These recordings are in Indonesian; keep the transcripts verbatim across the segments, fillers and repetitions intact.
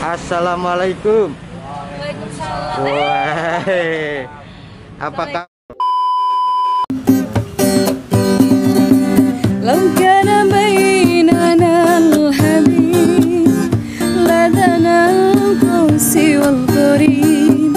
Assalamualaikum. Waalaikumsalam. Wah, apakah لو كان بيننا الحبيب لدنا القوس والقرين.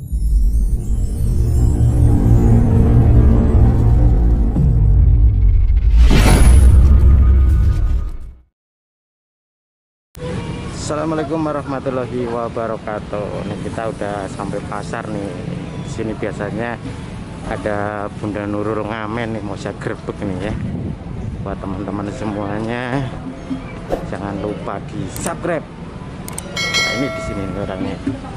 Assalamualaikum warahmatullahi wabarakatuh. Nih kita udah sampai pasar nih. Di sini biasanya ada Bunda Nurul ngamen nih, mau saya grebek nih ya. Buat teman-teman semuanya, jangan lupa di subscribe. Nah, ini di sini nih orangnya.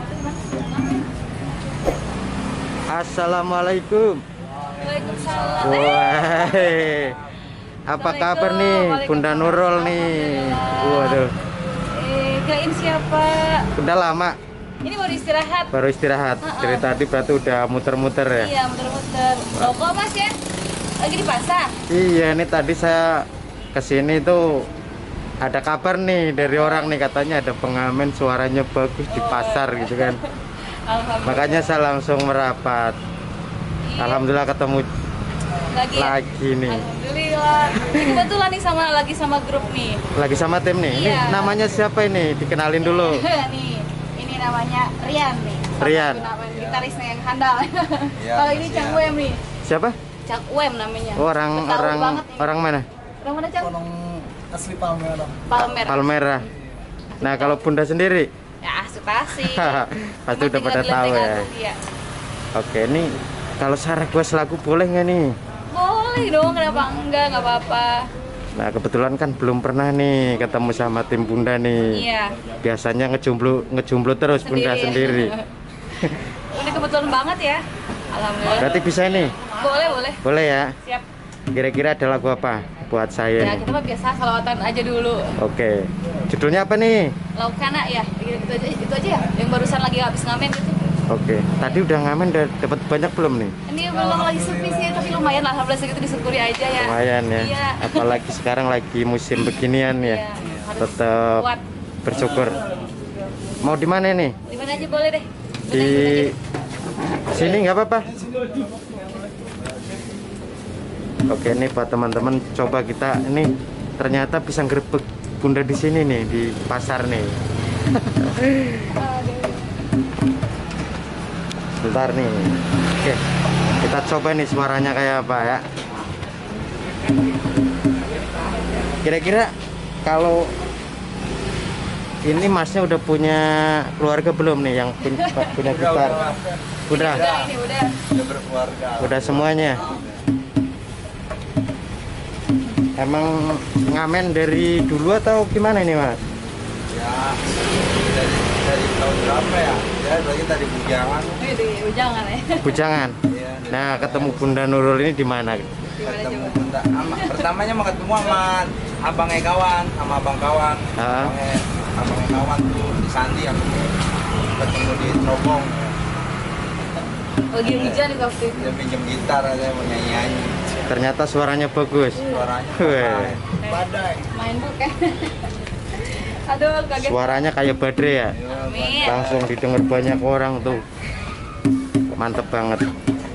Assalamualaikum. Waalaikumsalam. Wah, apa kabar nih Bunda Nurul nih? Waduh. Eh, kirain siapa? Udah lama Ini baru istirahat. baru istirahat. Uh-uh. Dari tadi berarti udah muter-muter ya? Iya, muter-muter. Loh, kok Mas ya? Lagi di pasar? Iya, ini tadi saya kesini tuh ada kabar nih dari orang nih, katanya ada pengamen suaranya bagus di pasar gitu kan. Alhamdulillah. Makanya saya langsung merapat. Iya. Alhamdulillah ketemu Lagi, ya? lagi nih. Alhamdulillah. Ini kebetulan nih sama lagi sama grup nih. Lagi sama tim nih. Ini Iya. namanya siapa ini? Dikenalin dulu. nih, ini namanya Rian nih. Sama Rian. nama gitarisnya yang handal. Iya, Kalau ini siap. Cang Wem nih. Siapa? Cang Wem namanya. Oh, orang Betawi orang banget ini. orang mana? Orang mana Cang? Tolong asli Palmerah. Palmer. Palmerah. Nah, kalau Bunda sendiri? Ya, Asutasi. Pasti udah pada tahu ya. Iya. Oke, nih kalau saya request lagu boleh nggak nih? Boleh dong, kenapa enggak? Enggak apa-apa. Nah, kebetulan kan belum pernah nih ketemu sama tim Bunda nih. Iya. Biasanya ngejumblu ngejumblu terus Bunda sendiri. Ini kebetulan banget ya. Alhamdulillah. Berarti bisa nih? Boleh, boleh. Boleh ya? Siap. Kira-kira ada lagu apa buat saya Ya, nih? kita mah biasa salawatan aja dulu. Oke. Judulnya apa nih? Laukana ya. Gitu aja, itu aja ya. Yang barusan lagi habis ngamen gitu. Oke. Tadi udah ngamen, udah dapat banyak belum nih? Ini belum lagi sepi sih, tapi lumayan lah. Alhamdulillah segitu disyukuri aja ya. Lumayan ya. Iya. Apalagi sekarang lagi musim beginian ya. Iya, harus Tetap kuat. bersyukur. Mau di mana nih? Di mana aja boleh deh. Di sini nggak apa-apa. Oke, nih buat teman-teman, coba kita ini ternyata bisa ngerebek Bunda di sini nih, di pasar nih. Bentar nih. Oke, kita coba nih suaranya kayak apa ya. Kira-kira kalau ini Masnya udah punya keluarga belum nih yang punya, punya gitar? Udah. Udah ini udah. Udah berkeluarga. Udah semuanya. Emang ngamen dari dulu atau gimana ini, Mas? Ya, dari, dari tahun berapa ya? Ya, lagi tadi bujangan. Ini ujangan ya. Bujangan. Iya, dari- Nah, ketemu Bunda Nurul ini di mana? Gimana ketemu coba? Bunda. Ama, pertamanya mau ketemu sama abangnya kawan, sama abang kawan. Ah. Abangnya, abangnya kawan tuh di Sandi, aku ketemu di Trogong. Lagi hujan nih waktu itu. Dia pinjam gitar aja mau nyanyi-nyanyi. Ternyata suaranya bagus. Suaranya Weh. badai. Main book ya. Aduh, kaget. Suaranya kayak badai ya. Amin. Langsung didengar banyak orang tuh. Mantep banget.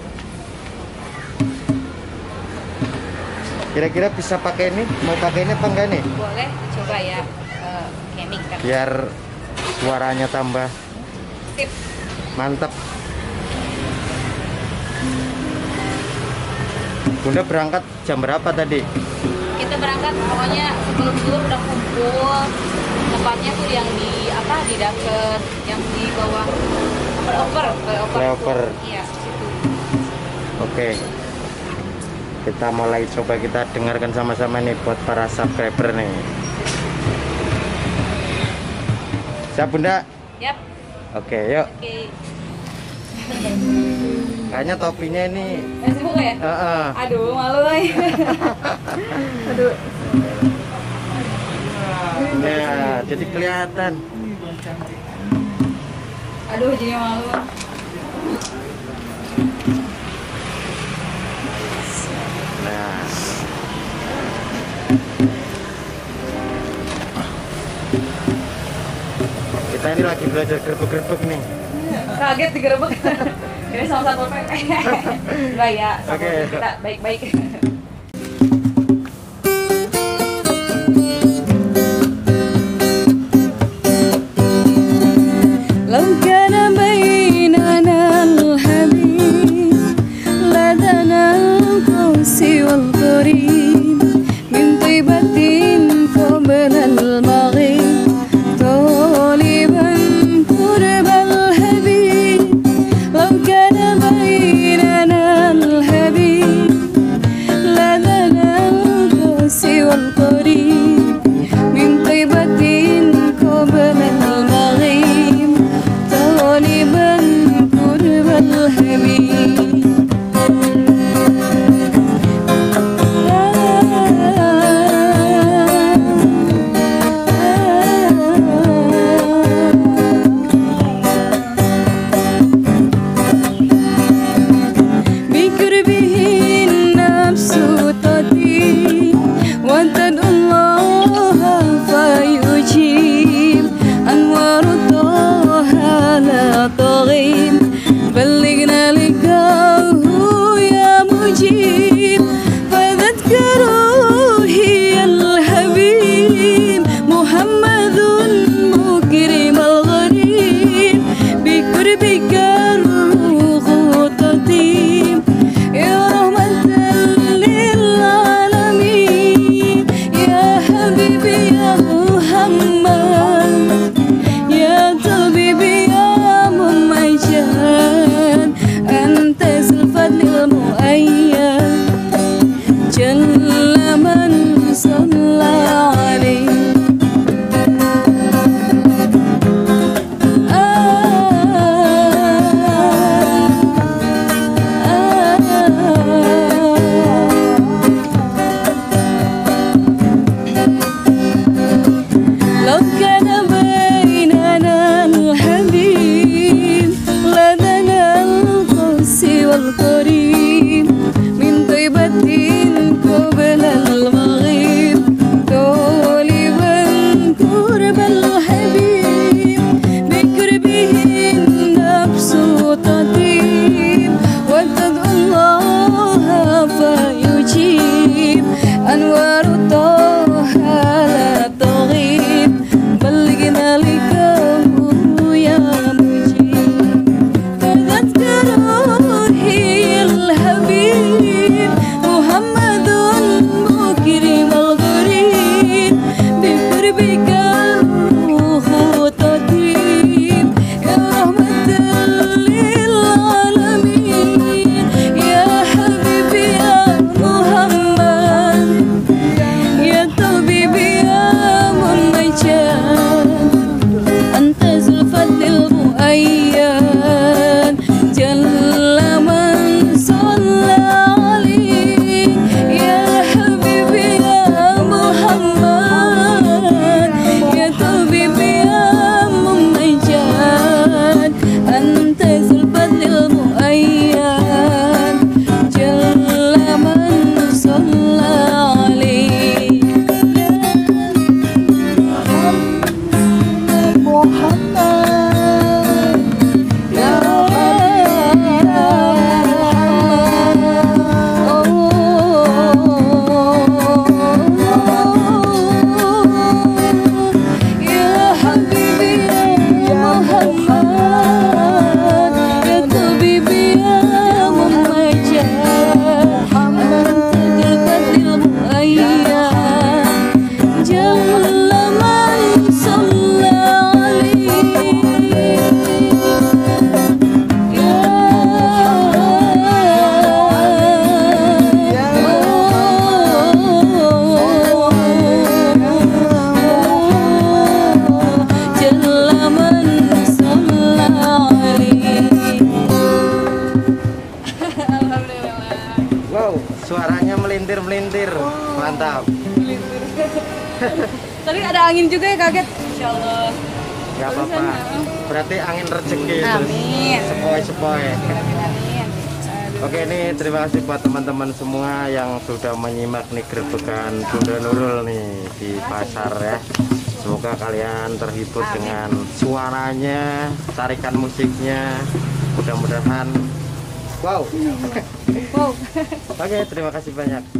Kira-kira bisa pakai ini? Mau pakai ini apa enggak nih? Boleh coba ya. Uh, Kemik kan. Biar suaranya tambah Sip. mantep. Bunda berangkat jam berapa tadi? Kita berangkat pokoknya sebelum dulu udah kumpul. Tempatnya tuh yang di apa di deket yang di bawah flyover, flyover. Flyover. Itu. Iya, situ. Oke. Kita mulai coba kita dengarkan sama-sama nih buat para subscriber nih. Siap Bunda? Yap. Oke, yuk. Oke. Kayaknya topinya ini Eh, sibuk ya? Heeh. Aduh, malu. Aduh. Nah, jadi kelihatan. Aduh, jadi malu. Nah. Kita Kita ini lagi belajar gerbek-gerbek nih. Kaget digerebek. Ini sama satu P. Enggak ya, sama Oke. kita baik-baik. لو كان بيننا الحبيب لدنا القوس والقريب من طيبة قبل المغيب طالبا قرب الحبيب لو كان بيننا الحبيب لدنا القوس والقريب من طيبة قبل المغيب طالبا قرب الحبيب بقربه النفس تطيب وتدعو الله فيجيب أنوار طه لا تغيب بلغنا لقاه يا مجيب فذكروا هي الحبيب محمد مكرم الغريب بقربك الروح تطيب يا رحمة للعالمين يا حبيبي يا محمد يا طبيبي يا ممجد أنت ذو الفضل المؤيد جل من صلى عليه لو كان بيننا الحبيب لدنا القوس والقريب من طيبة قبل المغيب طالبا قرب الحبيب بقربه النفس تطيب وتدعو الله فيجيب أنوار طه لا تغيب بلغنا لقاه يا مجيب فذكروا هي الحبيب محمد مكرم الغريب بقربك الروح تطيب يا رحمة للعالمين يا حبيبي يا محمد يا طبيبي يا ممجد أنت ذو الفضل المؤيد جل من صلى عليه يا حبيبي يا محمد يا طبيبي يا ممجد أنت ذو الفضل المؤيد جل من صلى عليه يا حبيبي يا محمد يا طبيبي يا ممجد أنت ذو الفضل المؤيد جل من صلى عليه جل من صلى عليه. Alhamdulillah. Wow, suaranya melintir-melintir. Mantap. Tadi ada angin juga ya, kaget. Insyaallah. Gak apa-apa. Berarti angin rezeki itu. Amin. Sepoi-sepoi. Amin, amin. Oke, ini terima kasih buat teman-teman semua yang sudah menyimak nih gerbekan Bunda Nurul nih di pasar ya. Semoga kalian terhibur Amin. dengan suaranya, tarikan musiknya. Mudah-mudahan wow. Wow. Oke, terima kasih banyak.